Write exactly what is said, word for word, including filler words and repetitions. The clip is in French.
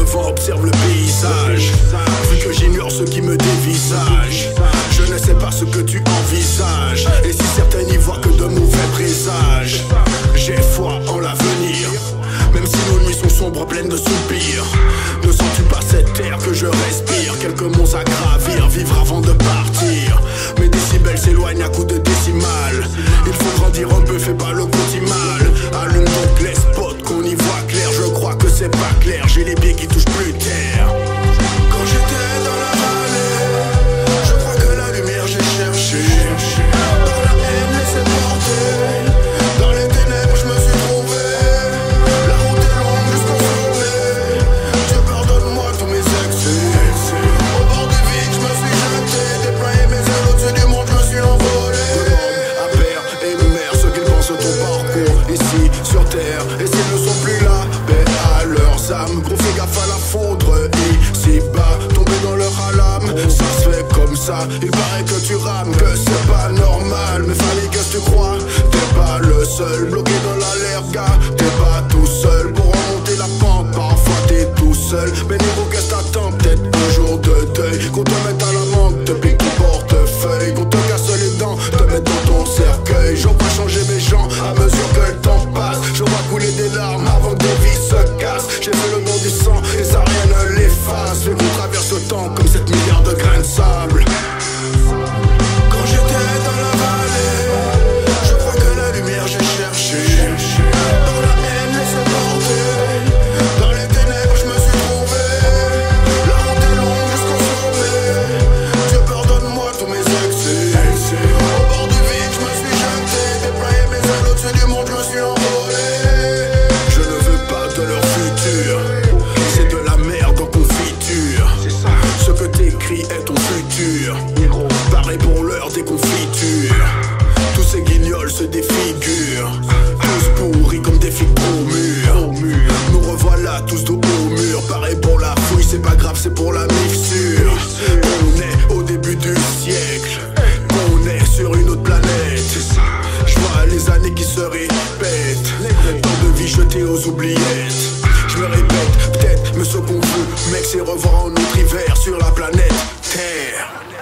devant observe le paysage. Vu que j'ignore ce qui me dévisage, je ne sais pas ce que tu envisages. Et si certains n'y voient que de mauvais présages, j'ai foi en l'avenir, même si nos nuits sont sombres, pleines de soupirs. Ne sens-tu pas cette air que je respire? Quelques monts à gravir, vivre avant de partir. Mes décibels s'éloignent à coups de décimales. Il faut grandir un peu, fais pas le petit mal. Allume donc les spots, qu'on y voit clair. Je crois que c'est pas clair, j'ai les pieds qui touchent plus terre. Quand j'étais dans la vallée, je crois que la lumière j'ai cherché. Dans la haine laissée porter, dans les ténèbres je me suis trouvé. La route est longue jusqu'au sommet, Dieu pardonne-moi tous mes excès. Au bord du vide je me suis jeté, déployé mes ailes au-dessus du monde, je me suis envolé. À père et mère, ce qu'ils pensent de ton parcours ici sur terre, et s'ils ne sont plus là, paix à leurs âmes. Gros fais gaffe à la foudre ici bas, tomber dans leur halame, ça se fait comme ça. Il paraît que tu rames, que c'est pas normal, mais fallait que tu crois. T'es pas le seul, bloqué dans l'allerga, t'es pas tout seul. Pour remonter la pente, parfois t'es tout seul. Mais niveau qu'est-ce que t'attends, peut-être un jour de deuil, qu'on te mette à l'amende, te pique ton portefeuille, qu'on te casse les dents, te mette dans ton cercueil. Je vois changer mes gens à mesure que le temps passe. Je vois couler des larmes avant que des vies se cassent. J'ai fait le don du sang et ça rien ne l'efface. Fait qu'on traverse le temps comme sept milliards de grains de sable. Quand j'étais dans la vallée, je crois que la lumière j'ai cherché. Dans la haine laissée porter, dans les ténèbres je me suis trouvé. La route est longue jusqu'au sommet, Dieu pardonne-moi tous mes excès. Au bord du vide je me suis jeté, déployé mes ailes au-dessus du monde, je me suis envolé. Je ne veux pas de leur futur, c'est de la merde en confiture. Ce que t'écris est ton futur, pareil pour l'heure des confitures. Tous ces guignols se défigurent, tous pourris comme des figues au mur. Nous revoilà tous dos au mur, pareil pour la fouille, c'est pas grave, c'est pour la mixture. On est au début du siècle, on est sur une autre planète. Je vois les années qui se répètent, tant de vies jetées aux oubliettes. Je me répète, peut-être, mais ce qu'on veut, mec, c'est revoir un autre hiver sur la planète Terre.